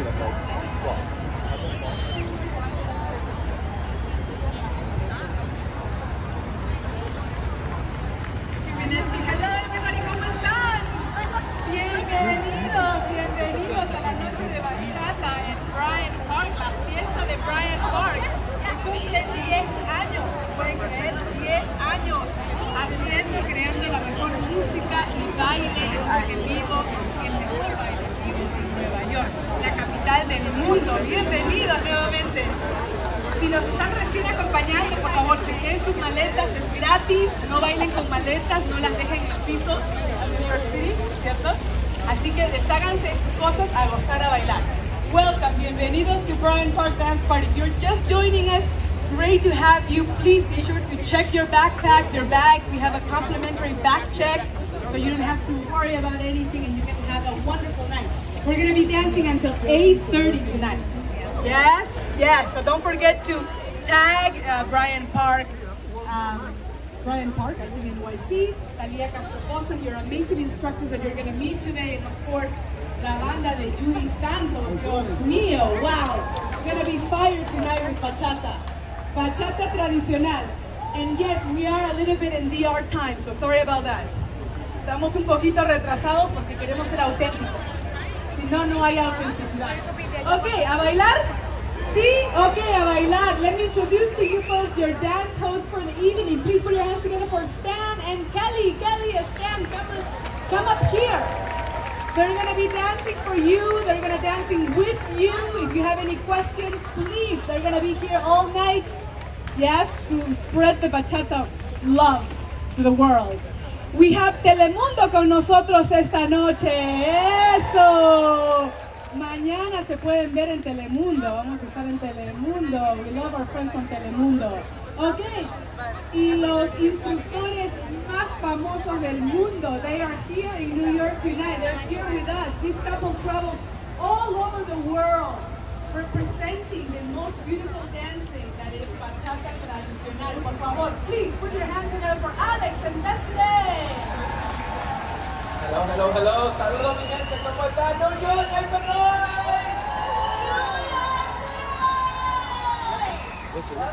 Hello everybody, ¿cómo están? Bienvenidos a la noche de bachata. Es Bryant Park, la fiesta de Bryant Park. Cumple 10 años, pueden creer, 10 años haciendo, creando la mejor música y baile en vivo, el mejor baile en vivo en Nueva York, la capital del mundo. Bienvenidos nuevamente. Si nos están recién acompañando, por favor, chequen sus maletas, es gratis, no bailen con maletas, no las dejen en el piso, en New York City, ¿cierto? Así que desháganse sus cosas a gozar, a bailar. Welcome, bienvenidos to Bryant Park Dance Party. If you're just joining us, great to have you. Please be sure to check your backpacks, your bags. We have a complimentary back check, so you don't have to worry about anything and you can have a wonderful night. We're going to be dancing until 8:30 tonight. Yes, yes. So don't forget to tag Bryant Park. Bryant Park, I live in NYC. Talia Castro, your amazing instructors that you're going to meet today. And of course, la banda de Judy Santos. Dios mío, wow. It's going to be fire tonight with bachata. Bachata tradicional. And yes, we are a little bit in DR time, so sorry about that. Estamos un poquito retrasados porque queremos ser auténticos. Si no, no hay autenticidad. Ok, ¿a bailar? Sí, ok, a bailar. Let me introduce to you first your dance host for the evening. Please put your hands together for Stan and Kelly. Kelly and Stan, come up here. They're going to be dancing for you. They're going to dancing with you. If you have any questions, please. They're going to be here all night. Yes, to spread the bachata love to the world. We have Telemundo con nosotros esta noche. ¡Eso! Mañana se pueden ver en Telemundo. Vamos a estar en Telemundo. We love our friends on Telemundo. Ok. Y los instructores más famosos del mundo. They are here in New York tonight. They're here with us. This couple travels all over the world, representing the most beautiful dancing that is bachata tradicional. Por favor, please put your hands together for Alex and Leslie. Hello, hello, hello. Saludos mi gente, ¿cómo están? New York, make some noise. Listen.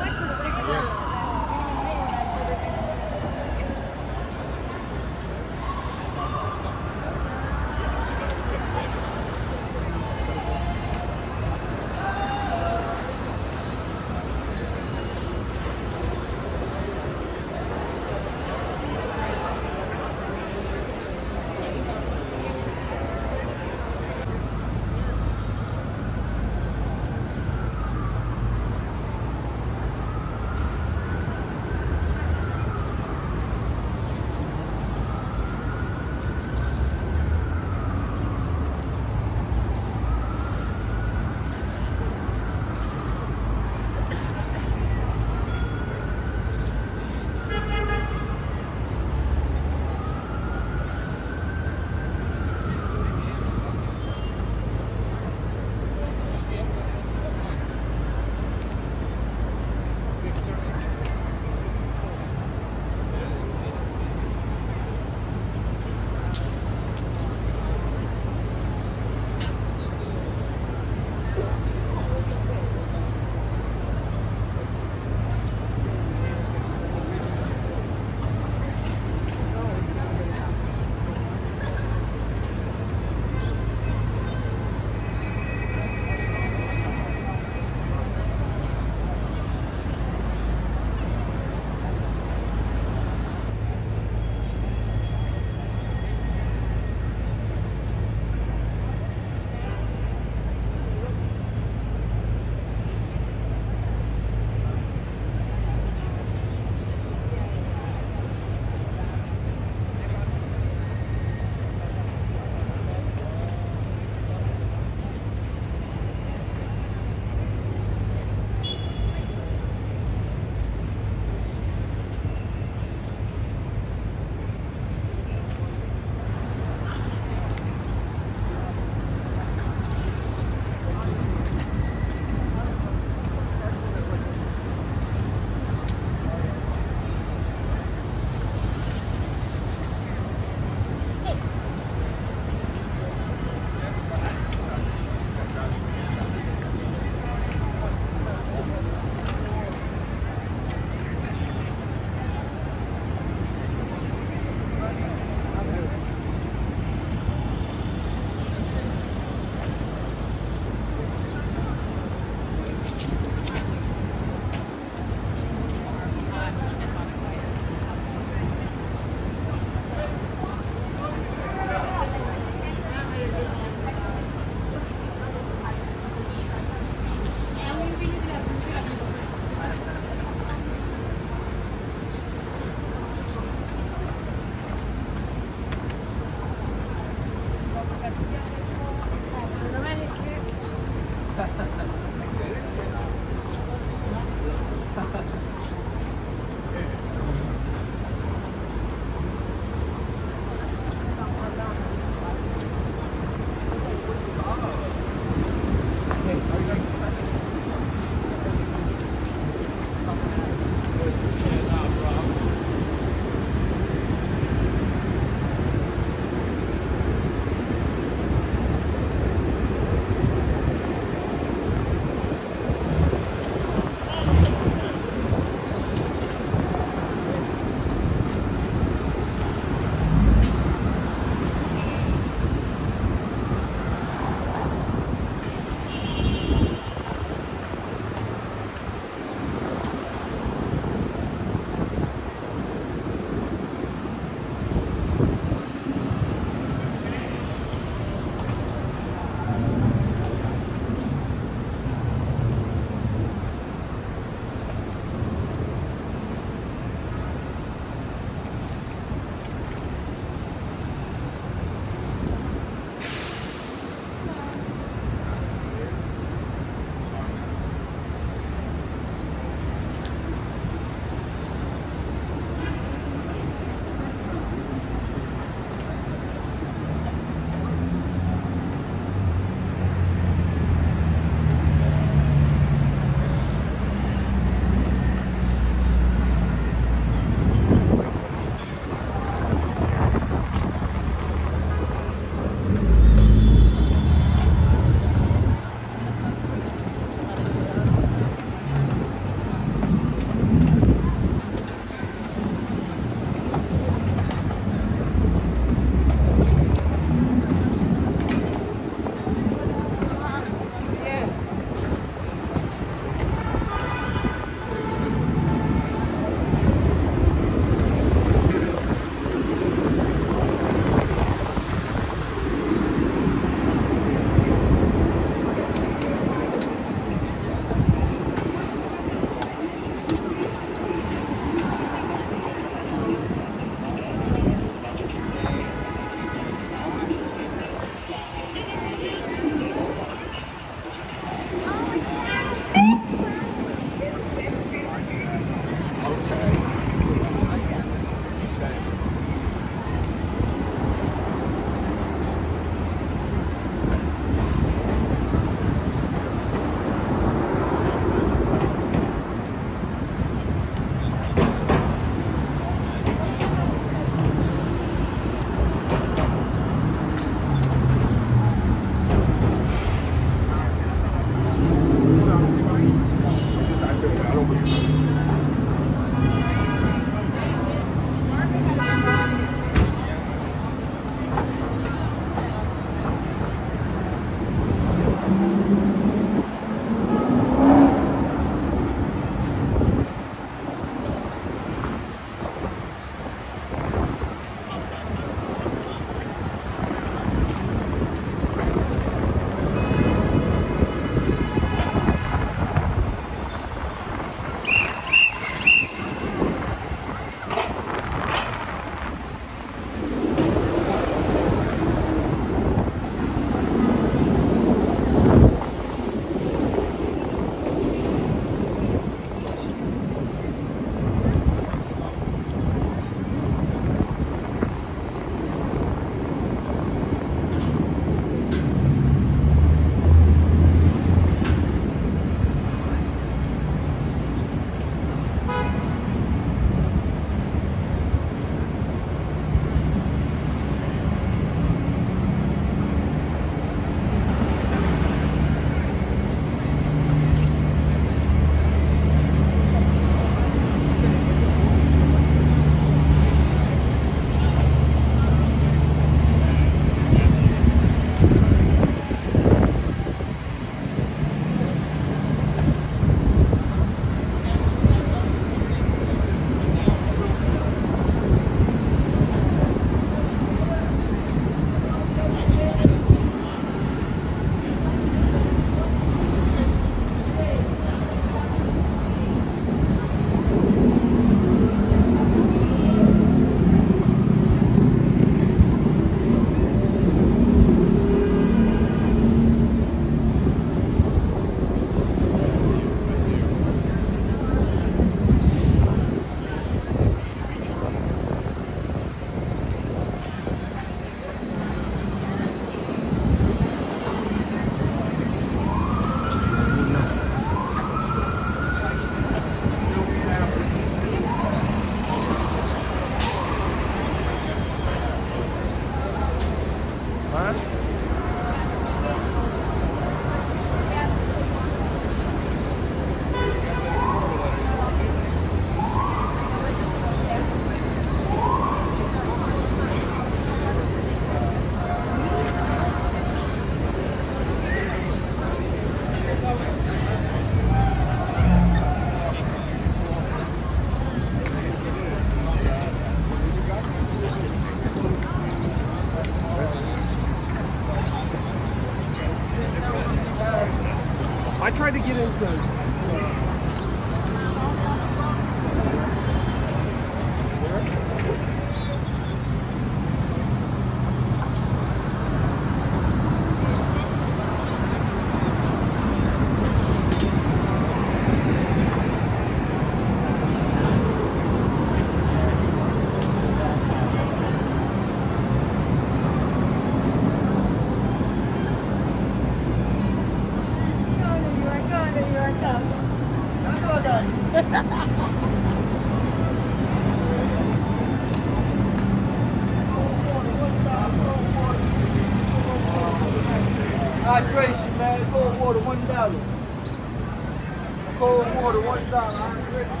Hydration, man. Cold water, $1. Cold water, $1. Hydration.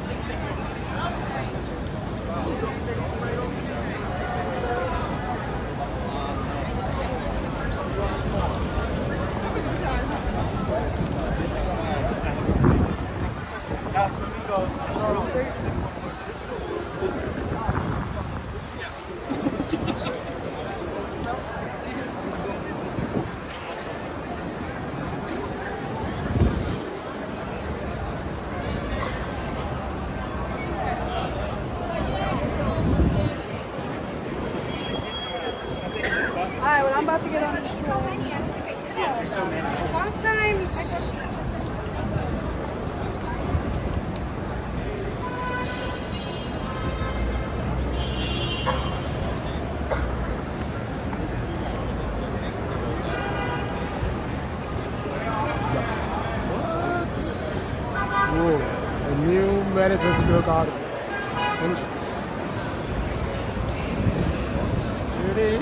Alright, well I'm about to get on the train. Last time Whoa, the new Madison Square Garden entrance. Ready?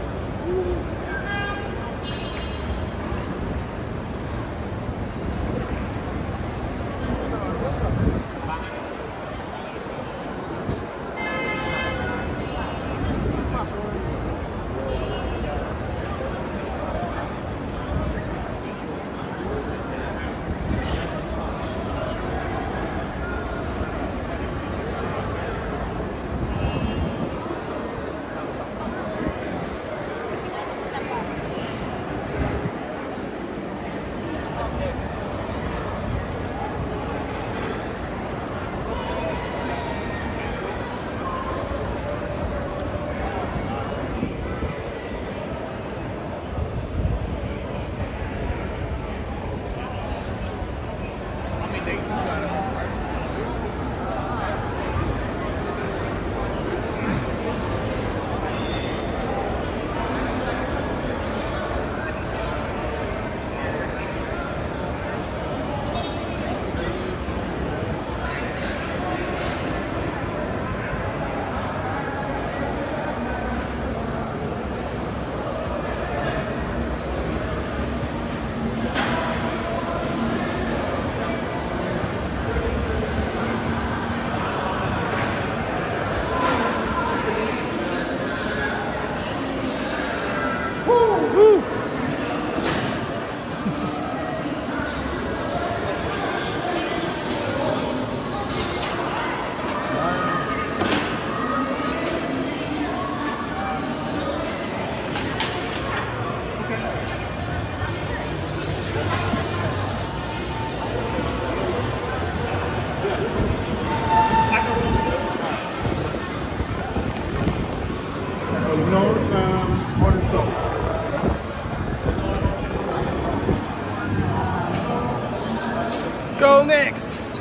Go Knicks!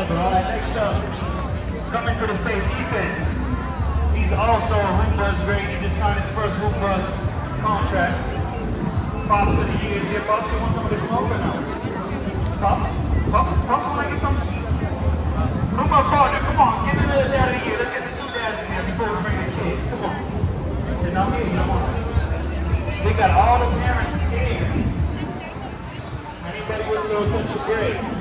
member. All right, next up, coming to the stage, Ethan. He's also a Room Buzz grade. He just signed his first Room Buzz contract. Pops of the years here. Pops, you want some of this smoke or no? Pops, want to get some? Room Buzz partner, come on, get the little dad in here. Let's get the two dads in here before we bring the kids. Come on. Sit down here, come on. They got all the parents scared. Anybody with a little touch of grade?